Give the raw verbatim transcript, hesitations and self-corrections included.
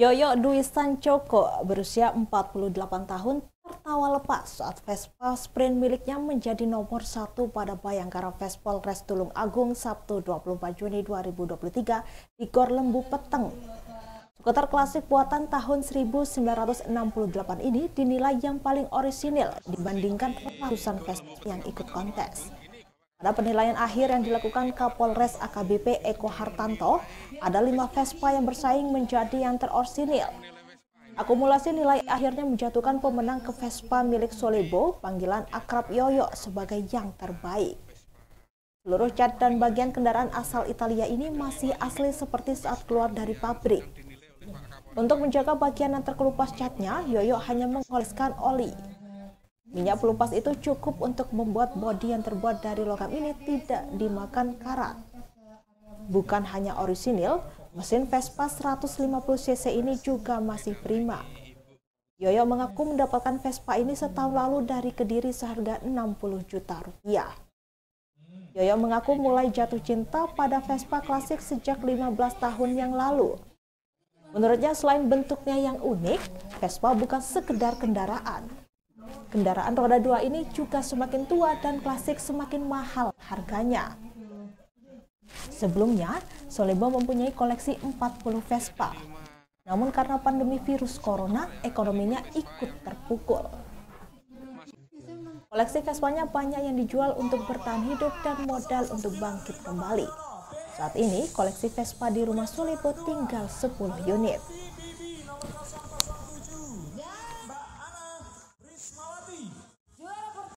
Yoyo Dwi Sancoko berusia empat puluh delapan tahun tertawa lepas saat Vespa Sprint miliknya menjadi nomor satu pada Bayangkara Vespolres Tulung Agung Sabtu dua puluh empat Juni dua ribu dua puluh tiga di Gor Lembu Peteng. Skuter klasik buatan tahun seribu sembilan ratus enam puluh delapan ini dinilai yang paling orisinil dibandingkan ratusan Vespa yang ikut kontes. Pada penilaian akhir yang dilakukan Kapolres A K B P Eko Hartanto, ada lima Vespa yang bersaing menjadi yang terorsinil. Akumulasi nilai akhirnya menjatuhkan pemenang ke Vespa milik Solebo, panggilan akrab Yoyo, sebagai yang terbaik. Seluruh cat dan bagian kendaraan asal Italia ini masih asli seperti saat keluar dari pabrik. Untuk menjaga bagian yang terkelupas catnya, Yoyo hanya mengoleskan oli. Minyak pelupas itu cukup untuk membuat bodi yang terbuat dari logam ini tidak dimakan karat. Bukan hanya orisinil, mesin Vespa seratus lima puluh cc ini juga masih prima. Yoyo mengaku mendapatkan Vespa ini setahun lalu dari Kediri seharga enam puluh juta rupiah. Yoyo mengaku mulai jatuh cinta pada Vespa klasik sejak lima belas tahun yang lalu. Menurutnya selain bentuknya yang unik, Vespa bukan sekedar kendaraan. Kendaraan roda dua ini juga semakin tua dan klasik semakin mahal harganya. Sebelumnya, Solebo mempunyai koleksi empat puluh Vespa. Namun karena pandemi virus corona, ekonominya ikut terpukul. Koleksi Vespanya banyak yang dijual untuk bertahan hidup dan modal untuk bangkit kembali. Saat ini, koleksi Vespa di rumah Solebo tinggal sepuluh unit.